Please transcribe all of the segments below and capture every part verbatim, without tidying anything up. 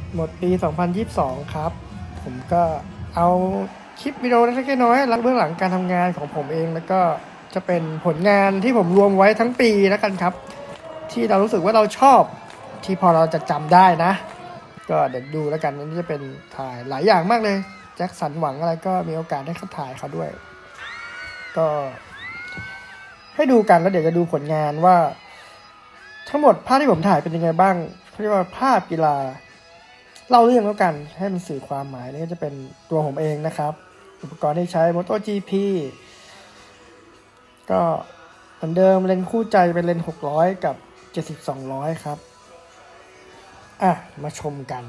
หมดปีสองพันยี่สิบสองครับผมก็เอาคลิปวิดีโอเล็กๆน้อยๆหลังเบื้องหลังการทำงานของผมเองแล้วก็จะเป็นผลงานที่ผมรวมไว้ทั้งปีแล้วกันครับที่เรารู้สึกว่าเราชอบที่พอเราจะจำได้นะก็เดี๋ยวดูแล้วกันนี่จะเป็นถ่ายหลายอย่างมากเลยแจ็คสันหวังอะไรก็มีโอกาสได้เข้าถ่ายเขาด้วยก็ให้ดูกันแล้วเดี๋ยวจะดูผลงานว่าทั้งหมดภาพที่ผมถ่ายเป็นยังไงบ้างเรียกว่าภาพกีฬาเล่าเรื่องแล้วกันให้มันสื่อความหมายนี่ก็จะเป็นตัวผมเองนะครับอุปกรณ์ที่ใช้ MotoGP ก็เหมือนเดิมเลนส์คู่ใจเป็นเลนส์หกร้อยกับเจ็ดสิบ สองร้อยครับอ่ะมาชมกัน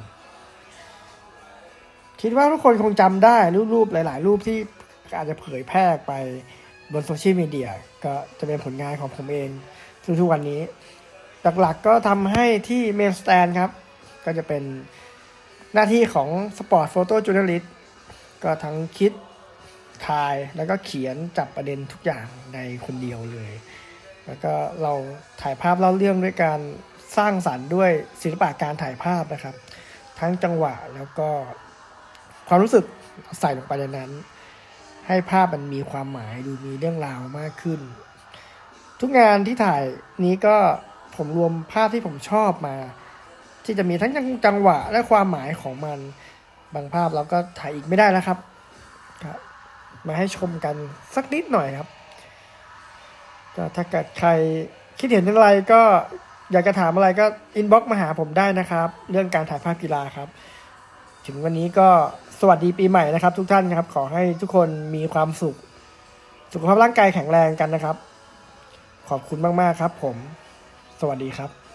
คิดว่าทุกคนคงจำได้รูปๆหลายๆรูปที่อาจจะเผยแพร่ไปบนโซเชียลมีเดียก็จะเป็นผลงานของผมเองซึ่งทุกวันนี้หลักๆก็ทำให้ที่เมนสแตนครับก็จะเป็นหน้าที่ของสปอร์ตโฟโต้จูเนอริสต์ก็ทั้งคิดถ่ายแล้วก็เขียนจับประเด็นทุกอย่างในคนเดียวเลยแล้วก็เราถ่ายภาพเล่าเรื่องด้วยการสร้างสรรค์ด้วยศิลปะการถ่ายภาพนะครับทั้งจังหวะแล้วก็ความรู้สึกใส่ลงไปในนั้นให้ภาพมันมีความหมายดูมีเรื่องราวมากขึ้นทุกงานที่ถ่ายนี้ก็ผมรวมภาพที่ผมชอบมาที่จะมีทั้งจังหวะและความหมายของมันบางภาพเราก็ถ่ายอีกไม่ได้แล้วครับมาให้ชมกันสักนิดหน่อยครับก็ถ้าเกิดใครคิดเห็นอะไรก็อยากจะถามอะไรก็อินบ็อกซ์มาหาผมได้นะครับเรื่องการถ่ายภาพกีฬาครับถึงวันนี้ก็สวัสดีปีใหม่นะครับทุกท่านครับขอให้ทุกคนมีความสุขสุขภาพร่างกายแข็งแรงกันนะครับขอบคุณมากๆครับผมสวัสดีครับ